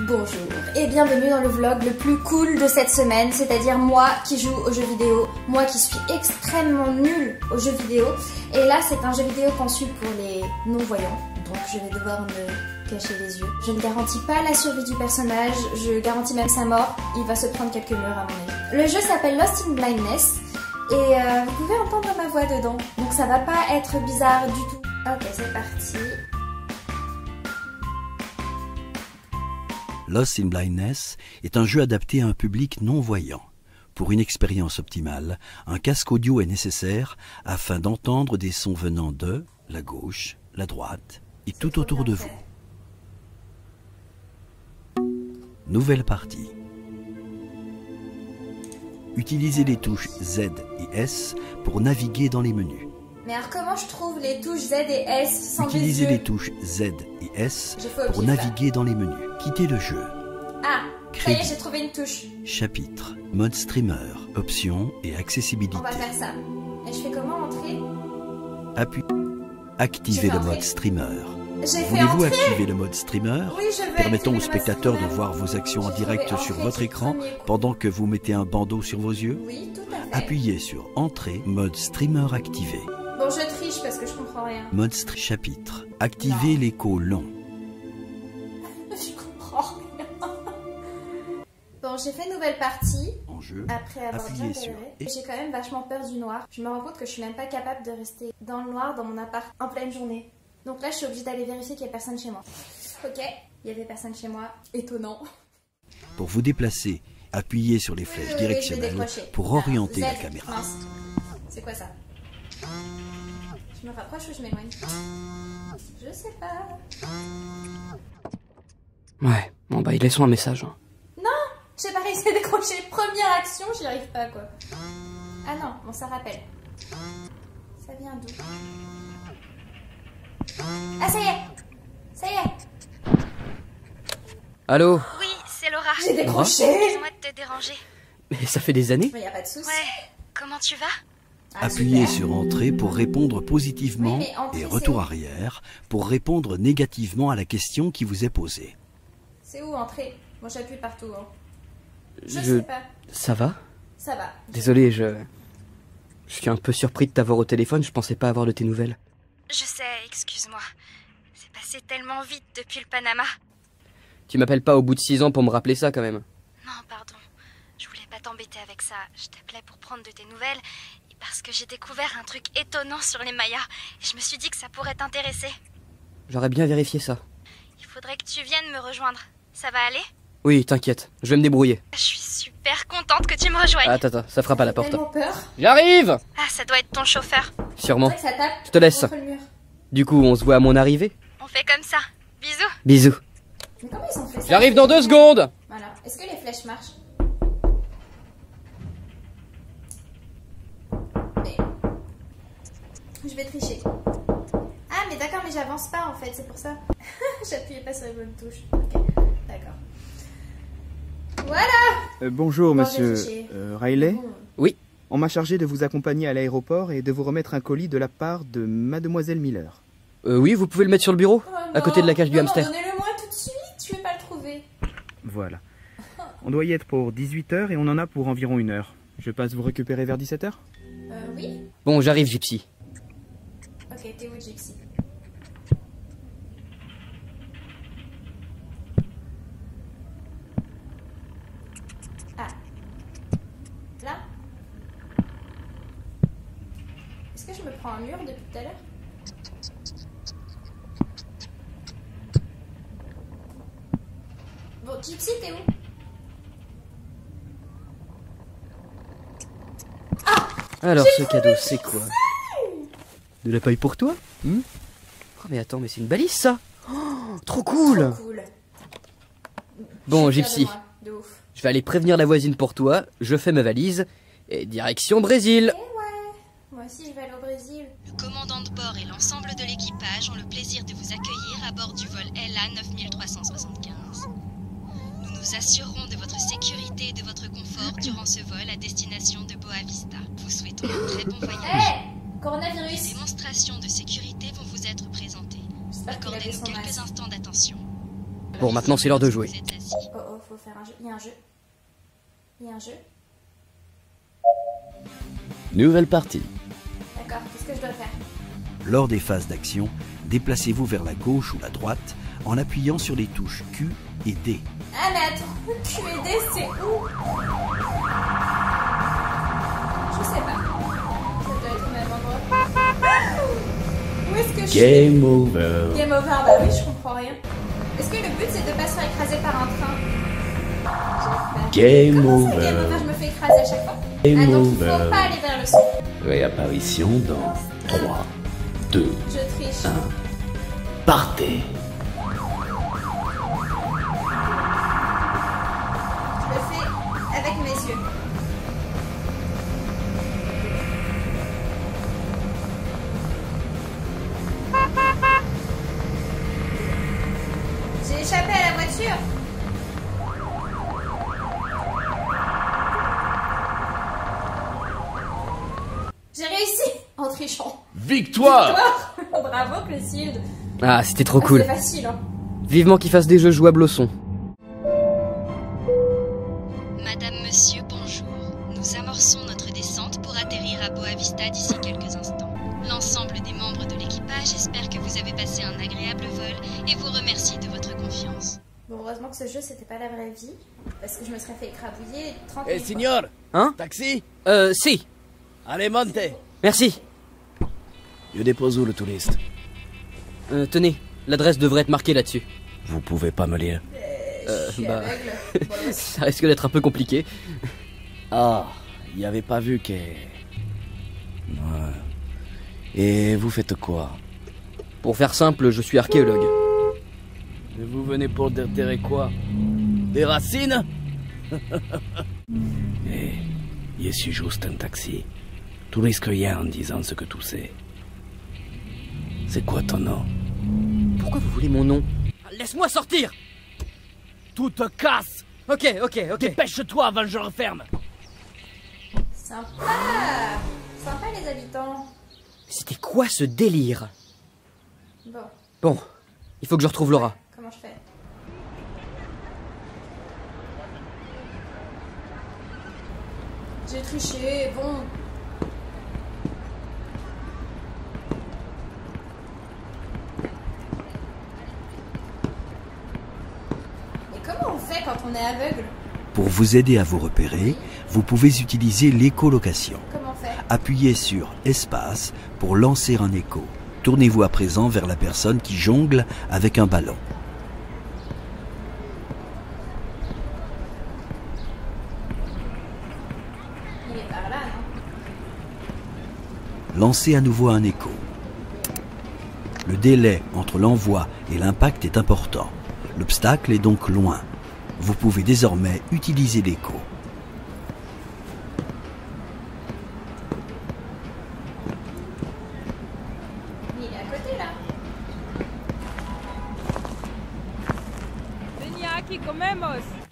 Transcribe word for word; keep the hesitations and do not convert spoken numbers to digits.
Bonjour et bienvenue dans le vlog le plus cool de cette semaine, c'est-à-dire moi qui joue aux jeux vidéo, moi qui suis extrêmement nulle aux jeux vidéo. Et là c'est un jeu vidéo conçu pour les non-voyants, donc je vais devoir me cacher les yeux. Je ne garantis pas la survie du personnage, je garantis même sa mort, il va se prendre quelques murs à mon avis. Le jeu s'appelle Lost in Blindness et euh, vous pouvez entendre ma voix dedans, donc ça va pas être bizarre du tout. Ok, c'est parti. Lost in Blindness est un jeu adapté à un public non-voyant. Pour une expérience optimale, un casque audio est nécessaire afin d'entendre des sons venant de la gauche, la droite et tout autour de vous. Nouvelle partie. Utilisez les touches Z et S pour naviguer dans les menus. Mais alors comment je trouve les touches Z et S sans Utilisez les yeux? les touches Z et S pour pif, naviguer dans les menus. Quittez le jeu. Ah, ça y est, j'ai trouvé une touche. Chapitre, mode streamer, options et accessibilité. On va faire ça. Et je fais comment entrer? Appui. Activez le entrer. mode streamer. J'ai fait Voulez-vous entrer. activer le mode streamer, Oui, je veux permettant activer aux le spectateurs mode de streamer. voir vos actions en J'ai direct trouvé sur entrer votre du écran premier coup. pendant que vous mettez un bandeau sur vos yeux? Oui, tout à fait. Appuyez sur Entrée, mode streamer activé. Bon, je triche parce que je comprends rien. Mode streamer chapitre. Activez l'écho long. Je comprends rien. Bon, j'ai fait nouvelle partie. En jeu, Après avoir bien appuyez sur galéré. et J'ai quand même vachement peur du noir. Je me rends compte que je suis même pas capable de rester dans le noir dans mon appart en pleine journée. Donc là, je suis obligée d'aller vérifier qu'il n'y a personne chez moi. Ok, il y avait personne chez moi. Étonnant. Pour vous déplacer, appuyez sur les flèches Oui, oui, oui, je vais directionnelles décrocher. pour Ah, orienter Z, la caméra. mince. C'est quoi ça? Je me rapproche ou je m'éloigne? Je sais pas. Ouais, bon bah laissons un message. Hein. Non, j'ai pas réussi à décrocher. Première action, j'y arrive pas quoi. Ah non, bon ça rappelle. Ça vient d'où? Ah ça y est, ça y est. Allô? Oui, c'est Laura. J'ai décroché. Excuse-moi de te déranger. Mais ça fait des années? Mais y a pas de souci. Ouais, comment tu vas? Ah, Appuyez super. sur Entrée pour répondre positivement Oui, mais Entrée, et Retour c'est où? arrière pour répondre négativement à la question qui vous est posée. C'est où entrer? Moi j'appuie partout. Hein. Je, Je- sais pas. Ça va? Ça va. Désolé, je... Je suis un peu surpris de t'avoir au téléphone, je pensais pas avoir de tes nouvelles. Je sais, excuse-moi. C'est passé tellement vite depuis le Panama. Tu m'appelles pas au bout de six ans pour me rappeler ça quand même. Non, pardon. Je voulais pas t'embêter avec ça. Je t'appelais pour prendre de tes nouvelles et parce que j'ai découvert un truc étonnant sur les Mayas. Et je me suis dit que ça pourrait t'intéresser. J'aurais bien vérifié ça. Il faudrait que tu viennes me rejoindre. Ça va aller? Oui, t'inquiète, je vais me débrouiller. Je suis super contente que tu me rejoignes. Attends, attends, ça frappe à la porte. Tellement peur. J'arrive! Ah, ça doit être ton chauffeur. Sûrement. C'est vrai que ça tape. Je te laisse. contre le mur. Du coup, on se voit à mon arrivée? On fait comme ça. Bisous. Bisous. Mais comment ils ont fait ça? J'arrive dans deux secondes! Voilà. Est-ce que les flèches marchent? Mais... Je vais tricher. Ah mais d'accord, mais j'avance pas en fait, c'est pour ça. J'appuyais pas sur les bonnes touches. Ok, d'accord. Voilà. Euh, bonjour, Bon, monsieur j'ai triché. euh, Riley. Bon. Oui. On m'a chargé de vous accompagner à l'aéroport et de vous remettre un colis de la part de Mademoiselle Miller. Euh, oui, vous pouvez le mettre sur le bureau? Oh, À côté de la cage non, du non, hamster. Donnez-le moi tout de suite, je vais pas le trouver. Voilà. On doit y être pour dix-huit heures et on en a pour environ une heure. Je passe vous récupérer vers dix-sept heures? Euh, oui. Bon, j'arrive, Gypsy. Ok, t'es où, Gypsy? Ah. Là? Est-ce que je me prends un mur depuis tout à l'heure? Bon, Gypsy, t'es où? Alors, ce cadeau, c'est quoi? De la paille pour toi? Hmm Oh, mais attends, mais c'est une balise, ça? Oh, trop cool! Trop cool. Bon, Je suis fière de Gypsy, moi, de ouf. je vais aller prévenir la voisine pour toi, je fais ma valise, et direction Brésil! Eh ouais, moi aussi je vais aller au Brésil. Le commandant de bord et l'ensemble de l'équipage ont le plaisir de vous accueillir à bord du vol L A neuf trois sept cinq. Nous nous assurerons de votre sécurité et de votre confort durant ce vol à destination de Boa Vista. Vous souhaitons un très bon voyage. Hé, Des coronavirus. démonstrations de sécurité vont vous être présentées. J'espère qu'il a Accordez-nous son quelques masque. instants d'attention. Bon, maintenant c'est l'heure de jouer. Vous êtes assis. Oh oh, faut faire un jeu. Il y a un jeu. Il y a un jeu. Nouvelle partie. D'accord, qu'est-ce que je dois faire? Lors des phases d'action, déplacez-vous vers la gauche ou la droite en appuyant sur les touches Q et D. Ah mais attends, Q et D c'est où? Je sais pas. Ça doit être au même endroit. Où est-ce que je suis? Game over. Game over, bah oui, je comprends rien. Est-ce que le but c'est de pas se faire écraser par un train? Bah, Game comment ça, over. game over, je me fais écraser à chaque fois? Game Ah donc il over. faut pas aller vers le son. Réapparition dans trois, deux, Je triche. un. Partez. Je le fais avec mes yeux. J'ai échappé à la voiture. J'ai réussi en trichant. Victoire. Bravo Clotilde. Ah, c'était trop Ah, cool. C'est facile, hein. Vivement qu'ils fassent des jeux jouables au son. Madame, monsieur, bonjour. Nous amorçons notre descente pour atterrir à Boa Vista d'ici quelques instants. L'ensemble des membres de l'équipage espère que vous avez passé un agréable vol et vous remercie de votre confiance. Bon, heureusement que ce jeu c'était pas la vraie vie. Parce que je me serais fait écrabouiller trente Eh, mille fois. signor. Hein? Taxi. Euh, si. Allez, monte. Merci. Je dépose où le touriste? Euh, tenez, l'adresse devrait être marquée là-dessus. Vous pouvez pas me lire. Euh, Je suis bah, aveugle. Bon, ça risque d'être un peu compliqué. Ah, il avait pas vu que... Ouais. Et vous faites quoi? Pour faire simple, je suis archéologue. Et vous venez pour déterrer quoi? Des racines? Eh, je suis juste un taxi. Tu risques rien en disant ce que tu sais. C'est quoi ton nom? Pourquoi vous voulez mon nom? Laisse-moi sortir! Tu te casses! Ok, ok, ok. Dépêche-toi avant que je referme! Sympa. Sympa les habitants. C'était quoi ce délire? Bon, Bon, il faut que je retrouve Laura. comment je fais? J'ai triché, bon. Et comment on fait quand on est aveugle? Pour vous aider à vous repérer, vous pouvez utiliser l'écholocation. Comment on fait? Appuyez sur Espace pour lancer un écho. Tournez-vous à présent vers la personne qui jongle avec un ballon. Il est par là, non? Lancez à nouveau un écho. Le délai entre l'envoi et l'impact est important. L'obstacle est donc loin. Vous pouvez désormais utiliser l'écho. Il est à côté, là. Venía aquí, comemos.